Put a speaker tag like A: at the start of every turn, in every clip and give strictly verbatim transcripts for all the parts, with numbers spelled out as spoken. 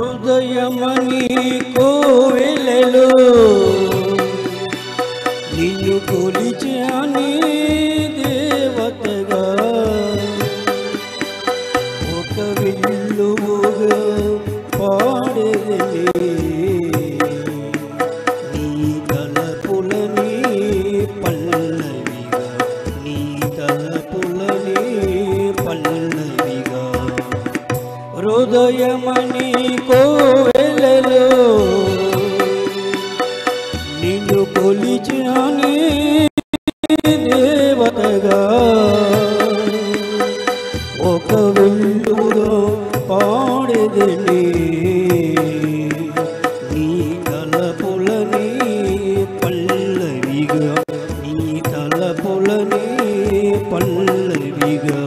A: హృదయమని కోవెలలో నిన్ను కొలిచాని దేవతగా ఒక విల్లుగా పాడేది నీ తలపులని పల్లవిగా నీ తలపులని పల్లవిగా హృదయమని కోవెలలో నిన్ను కొలిచాని దేవతగా ఒక వెల్లుగా పాడేదని నీ తలపులని పల్లవిగా నీ తలపులని పల్లవిగా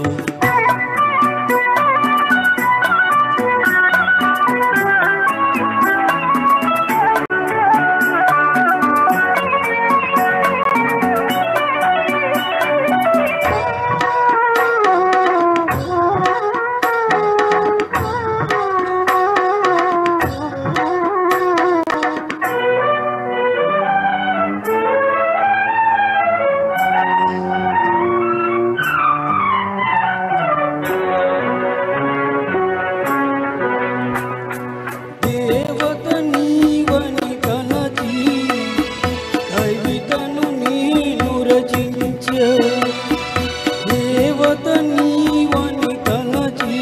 A: దేవత నీవని తలచి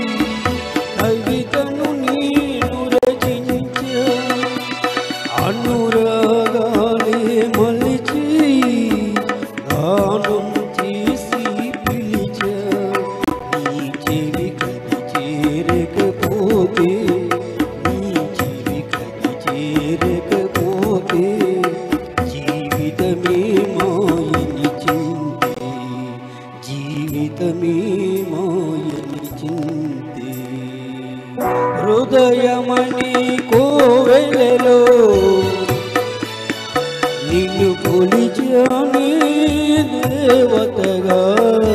A: కవితను నీను రచించ అనురాగాలే మలిచి గానం చేసి పిలిచ నీ చెవి కది చేరకపోతే నీ చెవి కది చేరకపోతే జీవితమే మాయని చింతే జీవితమే మాయని చింతే హృదయమని కోవెలలో నిన్ను కొలిచాని దేవతగా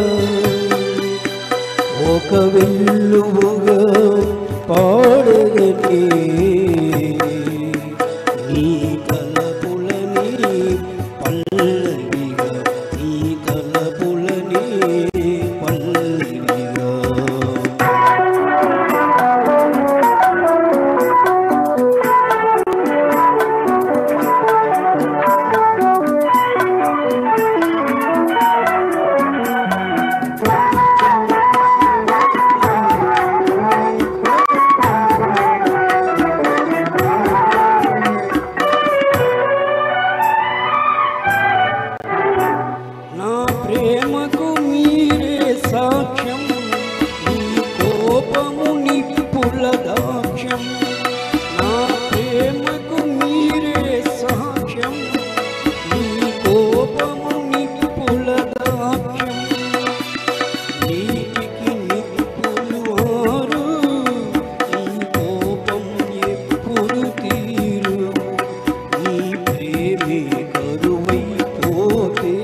A: ఒక వెల్లువగా పాడగని నీ తలపులని పల్లవిగా నీ తలపులని పల్లవిగా ప్రేమకు మీరే సాక్ష్యం నీ కోపము నిప్పుల దాక్ష్యం నా ప్రేమకు మీరే సాక్ష్యం నీ కోపము నిప్పుల దాక్ష్యం నీటికి నిప్పులు వారు నీ కోపం ఎప్పుడు తీరు నీ ప్రేమే కరువైపోతే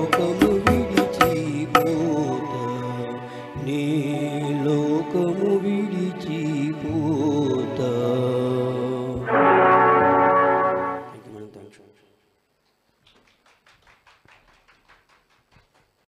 A: లోకము